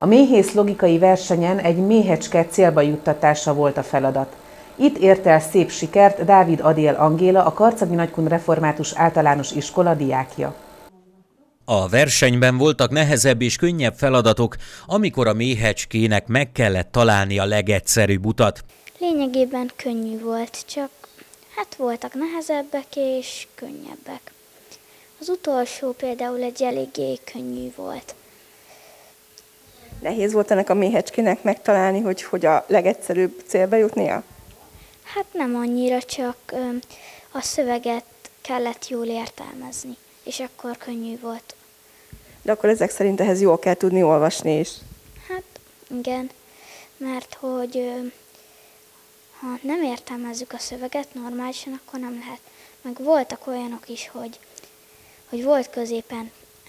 A méhész logikai versenyen egy méhecske célba juttatása volt a feladat. Itt ért el szép sikert Dávid Adél Angéla, a Karcagi Nagykun Református Általános Iskola diákja. A versenyben voltak nehezebb és könnyebb feladatok, amikor a méhecskének meg kellett találni a legegyszerűbb utat. Lényegében könnyű volt, csak hát voltak nehezebbek és könnyebbek. Az utolsó például egy eléggé könnyű volt. Nehéz volt ennek a méhecskének megtalálni, hogy a legegyszerűbb célba jutnia? Hát nem annyira, csak a szöveget kellett jól értelmezni, és akkor könnyű volt. De akkor ezek szerint ehhez jól kell tudni olvasni is. Hát igen, mert hogy ha nem értelmezzük a szöveget normálisan, akkor nem lehet. Meg voltak olyanok is, hogy volt középen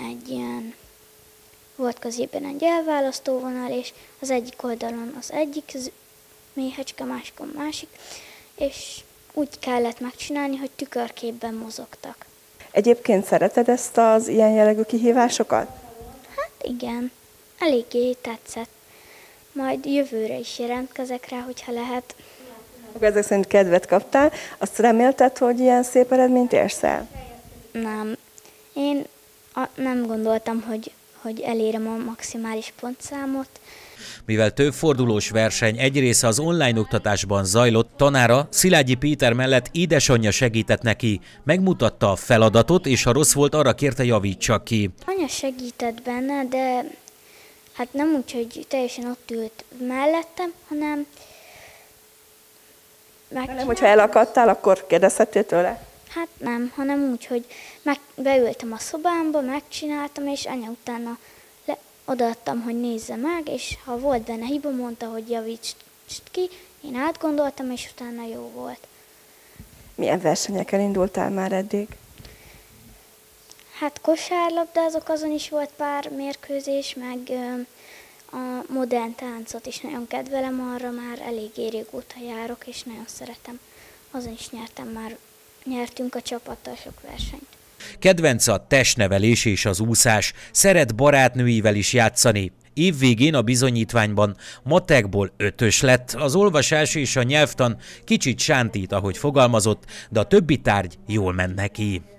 egy elválasztóvonal, és az egyik oldalon az egyik méhecske, másikon másik, és úgy kellett megcsinálni, hogy tükörképben mozogtak. Egyébként szereted ezt az ilyen jellegű kihívásokat? Hát igen, eléggé tetszett. Majd jövőre is jelentkezek rá, hogyha lehet. Akkor ezek szerint kedvet kaptál. Azt remélted, hogy ilyen szép eredményt érsz el? Nem. Én nem gondoltam, hogy elérem a maximális pontszámot. Mivel több fordulós verseny egy része az online oktatásban zajlott, tanára Szilágyi Péter mellett édesanyja segített neki, megmutatta a feladatot, és ha rossz volt, arra kérte, javítsa ki. Anya segített benne, de hát nem úgy, hogy teljesen ott ült mellettem, hanem hogyha elakadtál, akkor kérdezhettél tőle? Hát nem, hanem úgy, hogy beültem a szobámba, megcsináltam, és anya utána odaadtam, hogy nézze meg, és ha volt benne hiba, mondta, hogy javítsd ki, én átgondoltam, és utána jó volt. Milyen versenyeken indultál már eddig? Hát kosárlabdázok, azon is volt pár mérkőzés, meg a modern táncot is nagyon kedvelem, arra már eléggé régóta járok, és nagyon szeretem. Azon is nyertünk a csapattal sok versenyt. Kedvence a testnevelés és az úszás, szeret barátnőivel is játszani. Évvégén a bizonyítványban matekból 5-ös lett, az olvasás és a nyelvtan kicsit sántít, ahogy fogalmazott, de a többi tárgy jól ment neki.